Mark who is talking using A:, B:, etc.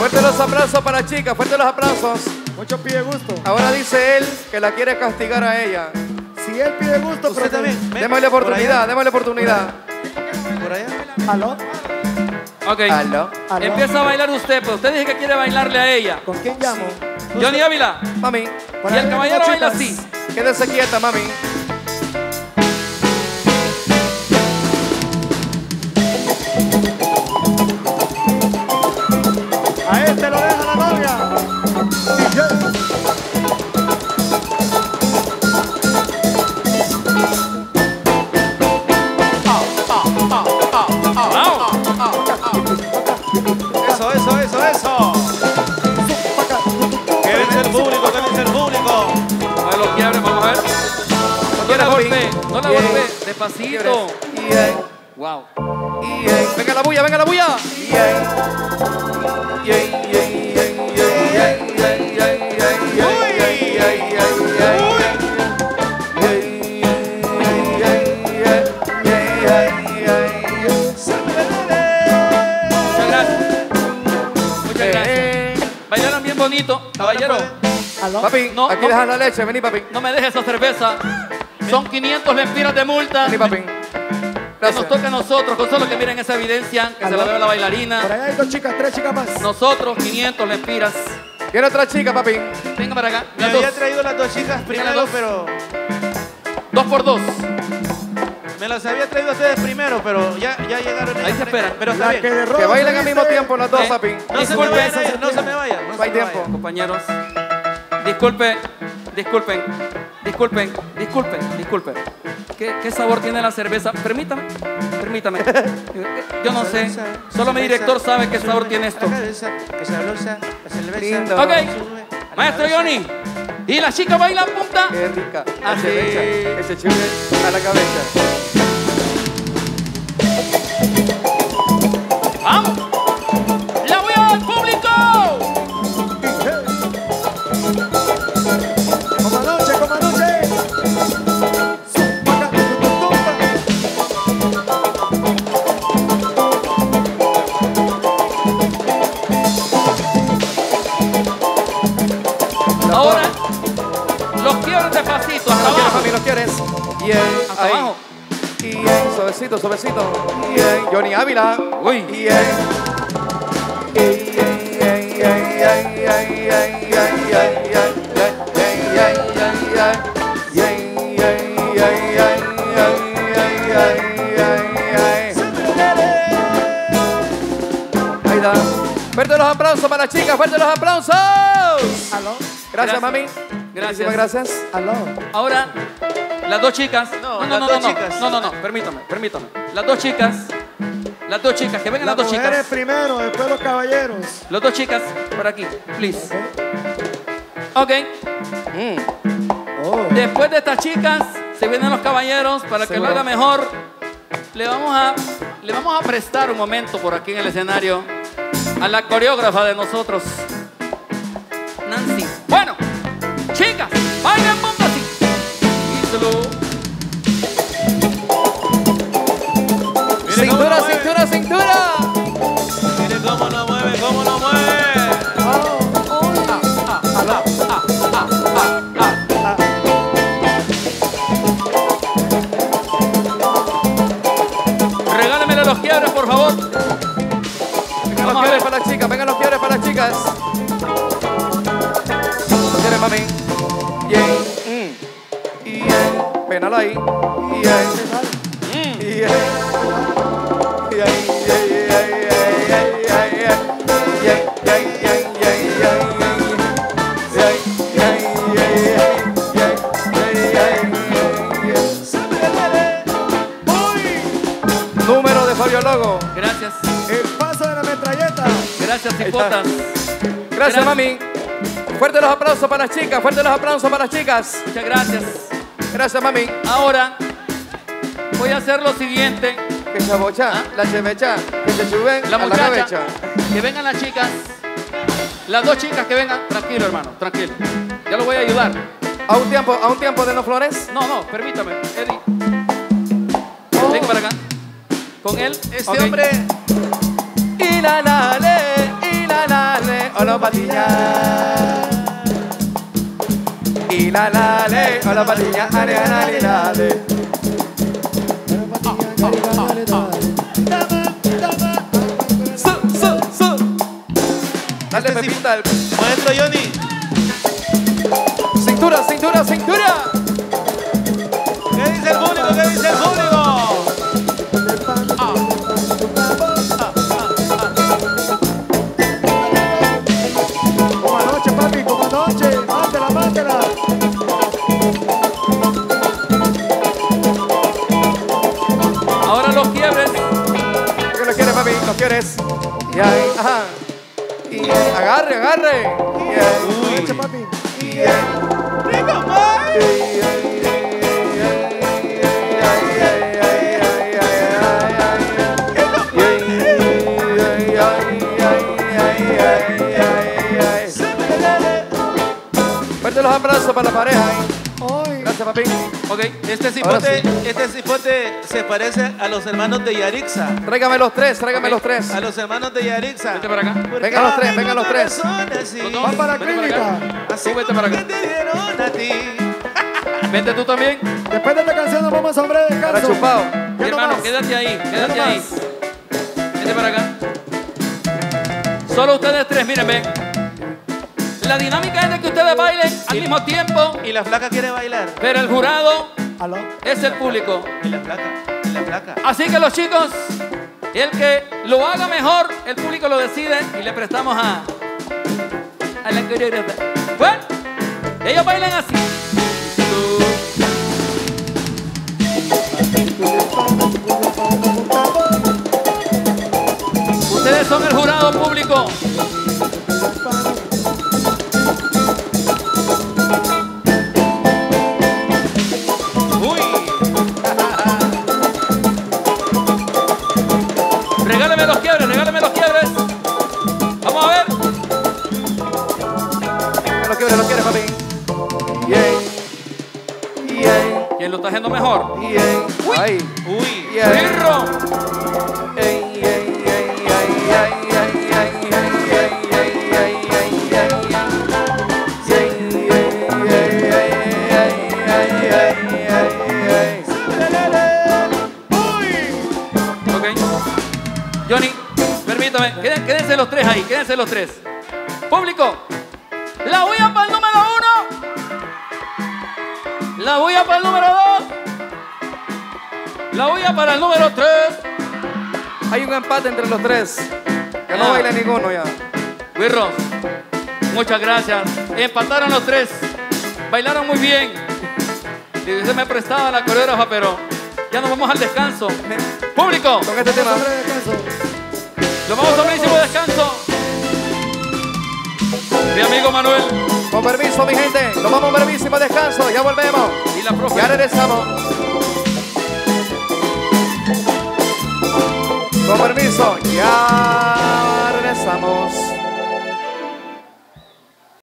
A: Fuerte los aplausos para la chica, fuerte los aplausos.
B: Mucho pide gusto.
A: Ahora dice él que la quiere castigar a ella.
B: Si él pide gusto,
C: usted también.
A: Démosle oportunidad, démosle oportunidad.
C: Por allá.
B: ¿Aló?
D: Ok.
A: Aló.
B: ¿Aló?
D: Empieza a bailar usted, pues usted dice que quiere bailarle a ella.
B: ¿Con quién llamo?
D: Johnny Ávila.
A: Mami,
B: Por
D: Y
B: ahí
D: el
B: vienen
D: caballero
B: dos
D: baila
B: chicas.
D: así.
A: quédese quieta, mami.
B: A este lo deja la novia.
C: Eso. Que vence el público, que vence el público.
D: No me lo quiebre, vamos a ver. No la golpee, no la golpee. Despacito. Wow.
A: Venga la bulla, venga la bulla.
D: Muchas gracias. Muchas gracias. Bailaron bien bonito, caballero.
B: ¿Aló?
A: Papi,
D: No,
A: aquí
D: no.
A: dejas la leche, vení papi.
D: No me dejes esa cerveza. Son 500 lempiras de multa.
A: Vení papi.
D: Que
A: Gracias.
D: nos toca a nosotros, con solo que miren esa evidencia, que se
B: ¿Aló?
D: la veo a la
B: Por
D: bailarina.
B: ahí hay dos chicas, tres chicas más.
D: Nosotros, 500 lempiras.
A: Viene otra chica, papi.
D: Venga para acá.
C: Me
D: Las
C: había
D: dos.
C: traído las dos chicas primero,
D: dos.
C: pero
D: 2 por 2.
C: me las había traído a ustedes primero, pero ya llegaron.
D: Ahí se esperan.
C: Pero está
B: La
C: bien.
B: que de rojo
A: Que bailen
B: se
A: al mismo
B: viste.
A: tiempo las dos, papi.
C: No se me
D: Disculpen,
C: vayan, no se me vayan.
A: No hay tiempo.
D: Compañeros, disculpen. ¿Qué sabor tiene la cerveza? Permítame. Yo no sé. Solo mi director sabe qué sabor tiene esto.
C: Que sabrosa, la cerveza.
A: Lindo.
D: Ok,
C: Sube a la
D: maestro
C: cabeza.
D: Johnny. Y la chica baila punta.
A: Qué rica.
D: Así.
A: Ese chile a la cabeza.
D: ¡Vamos! ¡La voy al público!
B: Como anoche, como anoche.
D: Ahora, los quiero despacito, hasta
A: ¿Los quieres,
D: abajo.
A: mami? ¿Los quieres? Bien.
D: Hasta
A: Ahí.
D: abajo.
A: Bien. Suavecito. Bien. Johnny Ávila.
D: Uy.
A: Bien. Ahí está. Fuerte los aplausos para las chicas, fuerte los aplausos.
B: ¿Aló?
A: Gracias,
D: Gracias.
A: mami.
D: Gracias.
A: Muchísimas gracias.
B: ¿Aló?
D: Ahora, las dos chicas.
C: las dos chicas.
D: No, permítame. Las dos chicas, que vengan las dos
B: mujeres
D: chicas.
B: primero, después los caballeros.
D: Las dos chicas, por aquí, please. Ok,
B: Oh.
D: después de estas chicas, se vienen los caballeros para que lo
A: Seguro.
D: haga mejor. Le vamos a prestar un momento por aquí en el escenario a la coreógrafa de nosotros, Nancy. Bueno, chicas, bailen punto así. Díselo.
A: Cintura, cintura, cintura.
C: Mire cómo lo mueve, cómo lo mueve.
D: Regálemele los quiebres, por favor.
A: Vengan los
D: Vamos a ver.
A: quiebres para las chicas, vengan los quiebres para las chicas. ¿Los quieres, mami? Bien. Bien. Pénalo ahí. Bien. Bien. Número de Fabio Logo.
D: Gracias.
B: El paso de la metralleta.
D: Gracias,
A: está.
D: cipotas.
A: Gracias, mami. Fuerte los aplausos para las chicas, fuerte los aplausos para las chicas.
D: Muchas gracias.
A: Gracias, mami.
D: Ahora voy a hacer lo siguiente.
A: Que se abocha, la chevecha, que se suben
D: La
A: a la
D: muchacha,
A: cabeza.
D: que vengan las chicas. Las dos chicas que vengan. Tranquilo, hermano, tranquilo. Ya lo voy a ayudar.
A: A un tiempo de no flores.
D: No, permítame, Eddie. Venga para acá. Con él.
C: Este
D: Ok.
C: hombre
A: Y la le, y la le. hola patiña. Y la le, hola patiña, ale, ale, ale. Dale, Pepita.
C: Maestro Johnny.
A: Cintura, cintura, cintura.
C: ¿Qué dice el público? ¿Qué dice el público?
B: Como anoche, papi, como anoche. Mátela, mátela.
D: Ahora los quiebres.
A: ¿Qué lo quieres, papi? ¿Lo quieres? Y ahí, ajá. Y agarre, agarre. Y ahí.
B: Anoche, papi.
A: Y ahí. Fuerte los aplausos para la pareja.
B: Hoy.
A: Gracias, papi.
D: Ok.
C: Este cipote se parece a los hermanos de Yarixa.
A: Tráigame los tres, tráigame los tres.
C: A los hermanos de Yarixa.
D: Vete para acá.
A: Vengan los tres, vengan los tres.
B: Va para la
D: Vete para
B: clínica.
D: acá.
C: Así
D: Tú vete para acá.
C: que te dieron a ti.
D: Vente tú también.
B: Después de esta canción nos vamos a hombre de
A: Para
B: descanso.
A: chupado.
D: Mi
B: Ya
D: hermano,
B: nomás.
D: quédate ahí, quédate
B: Ya
D: ahí. Vete para acá. Solo ustedes tres, miren, ven. La dinámica es de que ustedes bailen al mismo tiempo,
C: Y la flaca quiere bailar.
D: pero el jurado
B: Aló.
D: es el público.
C: Y la flaca. Y la flaca.
D: Así que los chicos, el que lo haga mejor, el público lo decide y le prestamos a la coreógrafa. Bueno, ellos bailan así. Ustedes son el jurado público.
C: Uy.
D: Regáleme los quiebres, regáleme los quiebres. Vamos a ver.
A: Lo quieres, papi. Bien. Bien.
D: ¿Quién lo está haciendo mejor?
A: Bien. Ahí.
C: Uy.
A: Bien.
D: ¡Pirro! Ok. Johnny, permítame. Quédense los tres ahí, quédense los tres. Público, la bulla para el número 1. La bulla para el número 2. La bulla para el número 3.
A: Hay un empate entre los tres. Que no
D: Ya.
A: baila ninguno ya.
D: Wirros, muchas gracias. Empataron los tres. Bailaron muy bien. Se me prestaba la coreógrafa, pero ya nos vamos al descanso. Público,
A: Con este tema.
B: Hombre de descanso.
D: nos vamos a un buenísimo descanso. Mi amigo Manuel
A: Con permiso, mi gente. Nos vamos a un brevísimo descanso. Ya volvemos.
D: y la profe.
A: Ya regresamos. Con permiso. Ya regresamos.